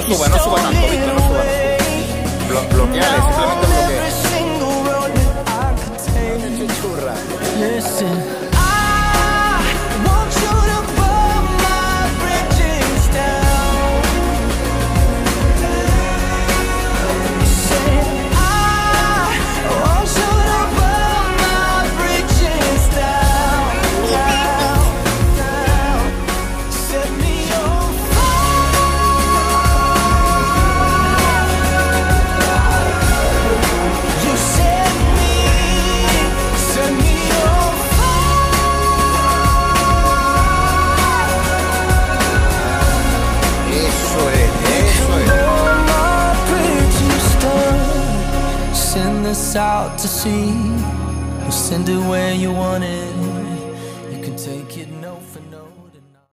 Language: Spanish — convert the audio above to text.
suba, no suba tanto, ¿viste? No suba, no suba. Bloqueale, simplemente bloquea. Churra. Listen, I want you to burn my bridges down. Say, I want you to burn my bridges down, down. Set me on fire. You set me on Eso es. all my bridges down. Send this out to sea. We'll send it where you want it.